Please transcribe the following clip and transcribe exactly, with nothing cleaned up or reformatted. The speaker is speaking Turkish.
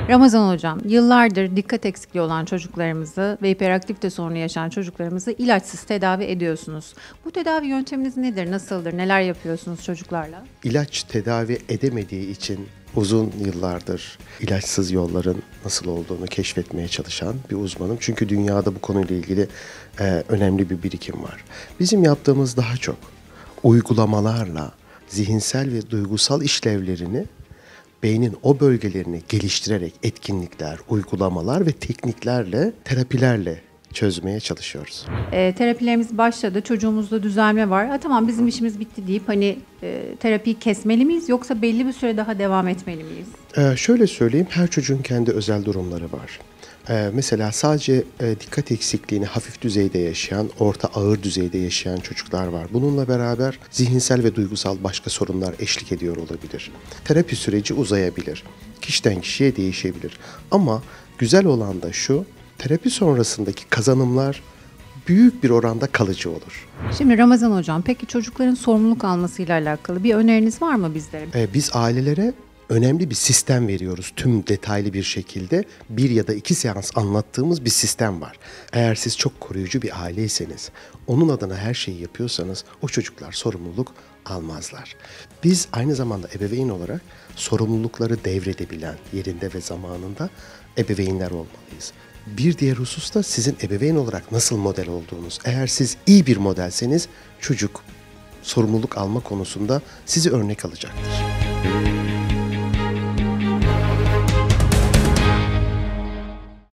Ramazan hocam, yıllardır dikkat eksikliği olan çocuklarımızı ve hiperaktifite sorunu yaşayan çocuklarımızı ilaçsız tedavi ediyorsunuz. Bu tedavi yönteminiz nedir, nasıldır, neler yapıyorsunuz çocuklarla? İlaç tedavi edemediği için uzun yıllardır ilaçsız yolların nasıl olduğunu keşfetmeye çalışan bir uzmanım. Çünkü dünyada bu konuyla ilgili e, önemli bir birikim var. Bizim yaptığımız daha çok uygulamalarla zihinsel ve duygusal işlevlerini beynin o bölgelerini geliştirerek etkinlikler, uygulamalar ve tekniklerle, terapilerle çözmeye çalışıyoruz. E, terapilerimiz başladı, çocuğumuzda düzelme var. Ha, tamam bizim işimiz bitti deyip hani e, terapiyi kesmeli miyiz yoksa belli bir süre daha devam etmeli miyiz? Ee, şöyle söyleyeyim, her çocuğun kendi özel durumları var. Ee, mesela sadece e, dikkat eksikliğini hafif düzeyde yaşayan, orta ağır düzeyde yaşayan çocuklar var. Bununla beraber zihinsel ve duygusal başka sorunlar eşlik ediyor olabilir. Terapi süreci uzayabilir. Kişiden kişiye değişebilir. Ama güzel olan da şu, terapi sonrasındaki kazanımlar büyük bir oranda kalıcı olur. Şimdi Ramazan hocam, peki çocukların sorumluluk almasıyla alakalı bir öneriniz var mı bizlere? Ee, biz ailelere önemli bir sistem veriyoruz. Tüm detaylı bir şekilde bir ya da iki seans anlattığımız bir sistem var. Eğer siz çok koruyucu bir aileyseniz, onun adına her şeyi yapıyorsanız o çocuklar sorumluluk almazlar. Biz aynı zamanda ebeveyn olarak sorumlulukları devredebilen, yerinde ve zamanında ebeveynler olmalıyız. Bir diğer husus da sizin ebeveyn olarak nasıl model olduğunuz. Eğer siz iyi bir modelseniz çocuk sorumluluk alma konusunda sizi örnek alacaktır.